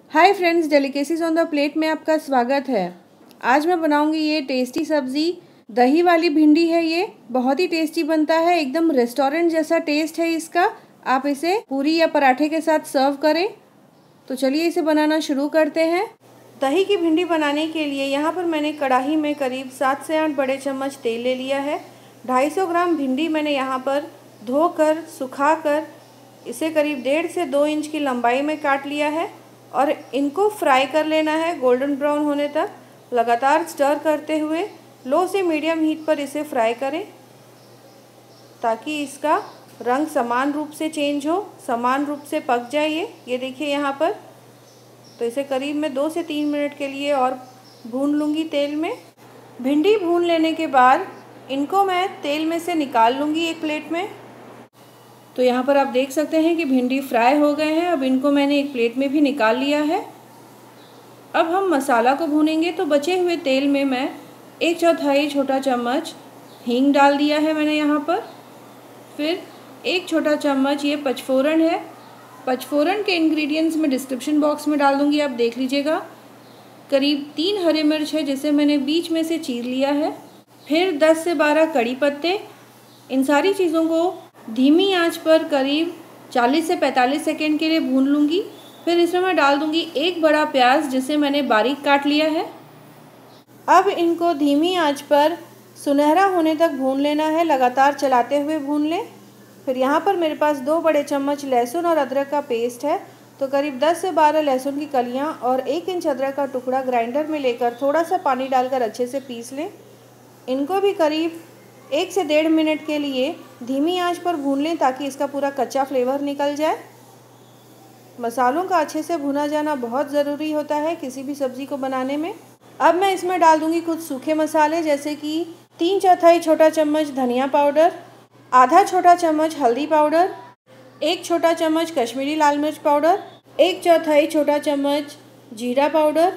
Hi friends, delicacies on the plate में आपका स्वागत है। आज मैं बनाऊंगी ये टेस्टी सब्ज़ी। दही वाली भिंडी है, ये बहुत ही टेस्टी बनता है, एकदम रेस्टोरेंट जैसा टेस्ट है इसका। आप इसे पूरी या पराठे के साथ सर्व करें। तो चलिए इसे बनाना शुरू करते हैं। दही की भिंडी बनाने के लिए यहाँ पर मैंने कढ़ाई में करीब 7 से 8 बड़े चम्मच तेल ले लिया है। 250 ग्राम भिंडी मैंने यहाँ पर धोकर सुखाकर इसे करीब 1.5 से 2 इंच की लंबाई में काट लिया है और इनको फ्राई कर लेना है गोल्डन ब्राउन होने तक। लगातार स्टर करते हुए लो से मीडियम हीट पर इसे फ्राई करें ताकि इसका रंग समान रूप से चेंज हो, समान रूप से पक जाए। ये देखिए यहाँ पर। तो इसे करीब मैं 2 से 3 मिनट के लिए और भून लूँगी तेल में। भिंडी भून लेने के बाद इनको मैं तेल में से निकाल लूँगी एक प्लेट में। तो यहाँ पर आप देख सकते हैं कि भिंडी फ्राई हो गए हैं। अब इनको मैंने एक प्लेट में भी निकाल लिया है। अब हम मसाला को भूनेंगे। तो बचे हुए तेल में मैं 1/4 छोटा चम्मच हींग डाल दिया है मैंने यहाँ पर। फिर 1 छोटा चम्मच ये पचफोरन है। पचफोरन के इंग्रेडिएंट्स मैं डिस्क्रिप्शन बॉक्स में डाल दूँगी, आप देख लीजिएगा। करीब 3 हरी मिर्च है जिसे मैंने बीच में से चीर लिया है। फिर 10 से 12 कड़ी पत्ते। इन सारी चीज़ों को धीमी आंच पर करीब 40 से 45 सेकेंड के लिए भून लूँगी। फिर इसमें मैं डाल दूँगी 1 बड़ा प्याज जिसे मैंने बारीक काट लिया है। अब इनको धीमी आंच पर सुनहरा होने तक भून लेना है, लगातार चलाते हुए भून लें। फिर यहाँ पर मेरे पास 2 बड़े चम्मच लहसुन और अदरक का पेस्ट है। तो करीब 10 से 12 लहसुन की कलियाँ और 1 इंच अदरक का टुकड़ा ग्राइंडर में लेकर थोड़ा सा पानी डालकर अच्छे से पीस लें। इनको भी करीब 1 से 1.5 मिनट के लिए धीमी आंच पर भून लें ताकि इसका पूरा कच्चा फ्लेवर निकल जाए। मसालों का अच्छे से भुना जाना बहुत ज़रूरी होता है किसी भी सब्ज़ी को बनाने में। अब मैं इसमें डाल दूंगी कुछ सूखे मसाले, जैसे कि 3/4 छोटा चम्मच धनिया पाउडर, आधा छोटा चम्मच हल्दी पाउडर, 1 छोटा चम्मच कश्मीरी लाल मिर्च पाउडर, 1/4 छोटा चम्मच जीरा पाउडर।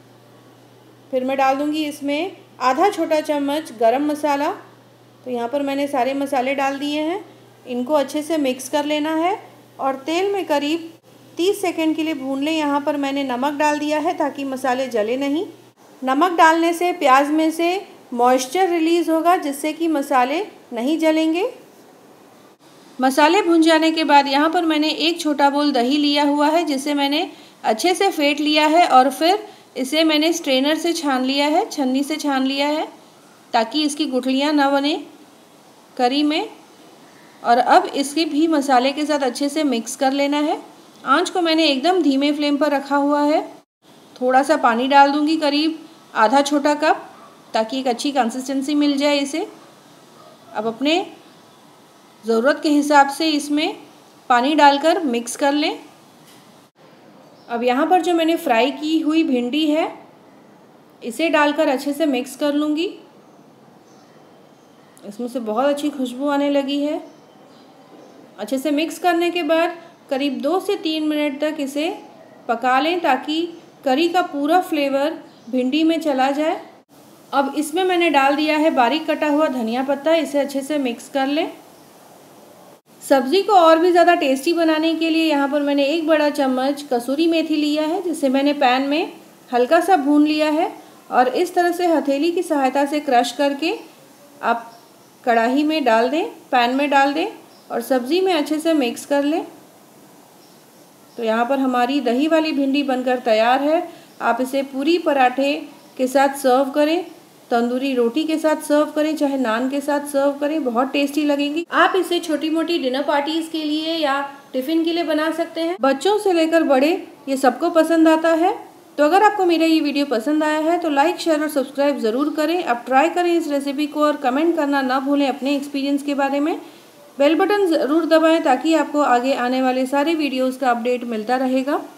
फिर मैं डाल दूँगी इसमें आधा छोटा चम्मच गरम मसाला। तो यहाँ पर मैंने सारे मसाले डाल दिए हैं। इनको अच्छे से मिक्स कर लेना है और तेल में करीब 30 सेकंड के लिए भून लें। यहाँ पर मैंने नमक डाल दिया है ताकि मसाले जले नहीं। नमक डालने से प्याज में से मॉइस्चर रिलीज़ होगा जिससे कि मसाले नहीं जलेंगे। मसाले भून जाने के बाद यहाँ पर मैंने 1 छोटा बोल दही लिया हुआ है जिसे मैंने अच्छे से फेंट लिया है और फिर इसे मैंने स्ट्रेनर से छान लिया है, छन्नी से छान लिया है ताकि इसकी गुठलियाँ ना बने करी में। और अब इसके भी मसाले के साथ अच्छे से मिक्स कर लेना है। आंच को मैंने एकदम धीमे फ्लेम पर रखा हुआ है। थोड़ा सा पानी डाल दूंगी, करीब आधा छोटा कप, ताकि एक अच्छी कंसिस्टेंसी मिल जाए इसे। अब अपने ज़रूरत के हिसाब से इसमें पानी डालकर मिक्स कर लें। अब यहाँ पर जो मैंने फ्राई की हुई भिंडी है इसे डालकर अच्छे से मिक्स कर लूँगी। इसमें से बहुत अच्छी खुशबू आने लगी है। अच्छे से मिक्स करने के बाद करीब 2 से 3 मिनट तक इसे पका लें ताकि करी का पूरा फ्लेवर भिंडी में चला जाए। अब इसमें मैंने डाल दिया है बारीक कटा हुआ धनिया पत्ता। इसे अच्छे से मिक्स कर लें। सब्ज़ी को और भी ज़्यादा टेस्टी बनाने के लिए यहाँ पर मैंने 1 बड़ा चम्मच कसूरी मेथी लिया है जिसे मैंने पैन में हल्का सा भून लिया है और इस तरह से हथेली की सहायता से क्रश करके आप कढ़ाई में डाल दें, पैन में डाल दें और सब्ज़ी में अच्छे से मिक्स कर लें। तो यहाँ पर हमारी दही वाली भिंडी बनकर तैयार है। आप इसे पूरी पराठे के साथ सर्व करें, तंदूरी रोटी के साथ सर्व करें, चाहे नान के साथ सर्व करें, बहुत टेस्टी लगेंगी। आप इसे छोटी मोटी डिनर पार्टीज़ के लिए या टिफ़िन के लिए बना सकते हैं। बच्चों से लेकर बड़े ये सबको पसंद आता है। तो अगर आपको मेरा ये वीडियो पसंद आया है तो लाइक, शेयर और सब्सक्राइब ज़रूर करें। आप ट्राई करें इस रेसिपी को और कमेंट करना ना भूलें अपने एक्सपीरियंस के बारे में। बेल बटन ज़रूर दबाएं ताकि आपको आगे आने वाले सारे वीडियोस का अपडेट मिलता रहेगा।